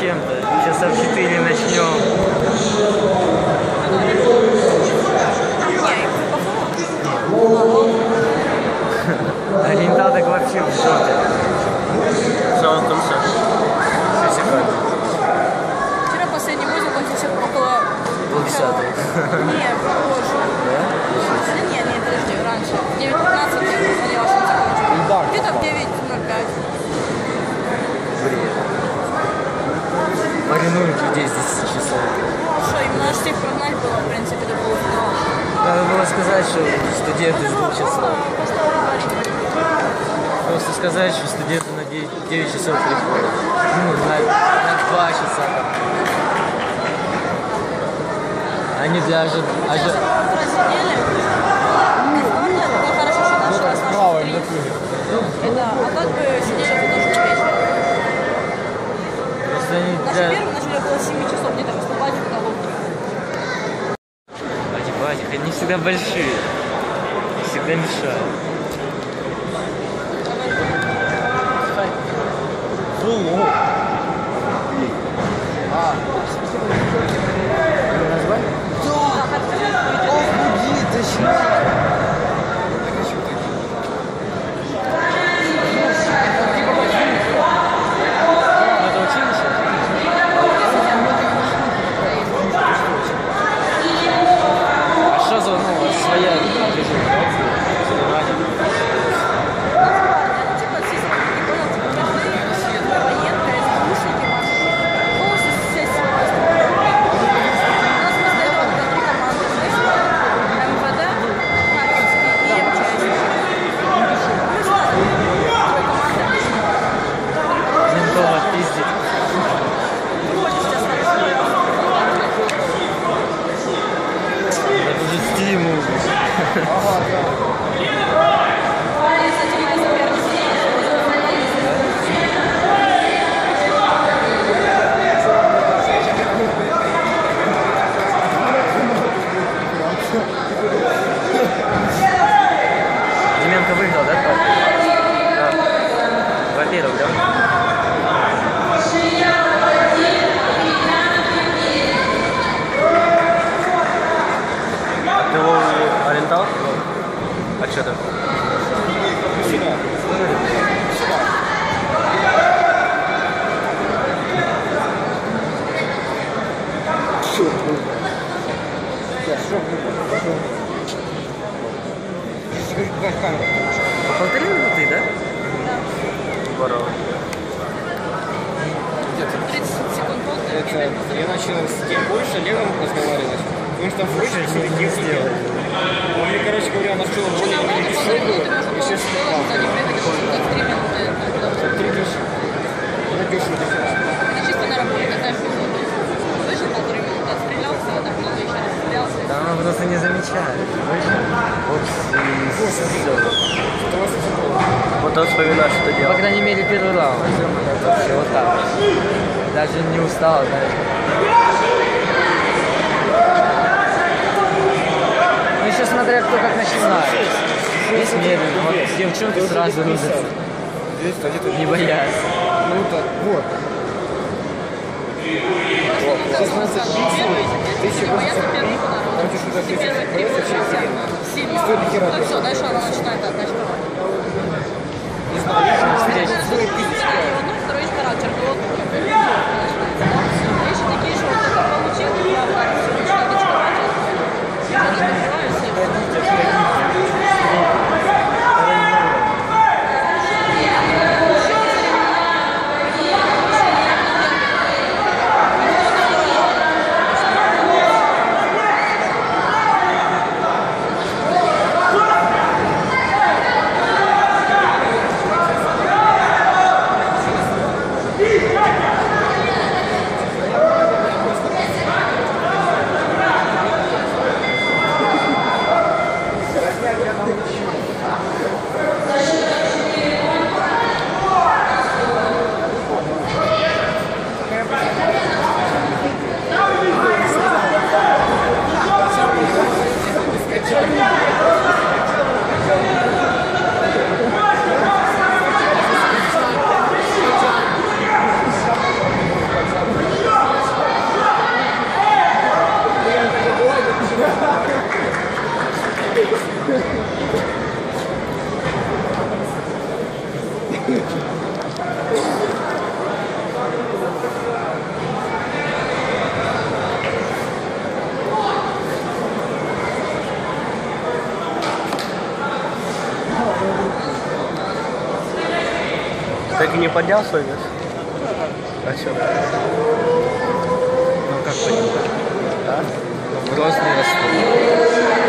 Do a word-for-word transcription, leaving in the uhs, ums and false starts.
чем-то. Часа в четыре начнем. Ориентатор вообще в жопе. В самом конце. Вчера последний бой закончился около... полдесятого. Нет, позже. Да? Да нет, нет, подожди, раньше. В девять пятнадцать я посмотрела, что закончилось. Где-то в девять ноль пять. Бред. Маринуем людей с десяти часов. Что, им надо всех прогнать было, в принципе, до полуфинала. Надо было сказать, что студенты с двух часов. Просто сказать, что студенты на девять часов приходят. Ну, на, на два часа. Они даже... Ожи... Просидели. Это хорошо, что началось наша три. Это, а так бы сидели бы тоже до вечера. Просто они Наши для... первые начали около семи часов где-то выступать в головке. Батик, батик, они всегда большие. Всегда мешают. Фулло. А. Название? Да. Охуеть, зачем? Деменко выиграл, да? Да. Во-первых, да? Ты его ориентал? А что там? Сюда. Сюда. Черт, ну. По полторы минуты, да? Да. Здорово. тридцать секунд полтора. Это я начал с кем больше Олегом разговаривать. Потому что там в Больше все не сделали. Он мне, короче говоря, нашел Что более нормально, или полторы минуты можно и было сейчас сделать, за время это как три минуты. три души. Это дешево дефицита. Это чисто на работе, знаешь, вышел полторы минуты, отстрелялся, отдохнул, еще раз стрелялся. Там просто не замечают. Опс, и все. Потом вспоминаешь, что По делал. крайней мере, первый раунд. Вообще вот так. Даже не устал, знаешь. Ну еще смотря кто как начинает. Есть медленно, вот девчонки сразу рубятся. Не боятся. Ну так, вот. шестнадцать тысяч. Не боятся первых ударов. Короче, что Если первые три удара сильно. Что это хера? Ну все, дальше она начинает атаковать. Не знаю, я же Второй встречу. второй характер. Вещи такие, что вот это получил, два удара, все, начинает атаковать. Я не закрываюсь, Так и не поднял свой вес? А что? Ну как понять? Да? Ну, взрослый растут.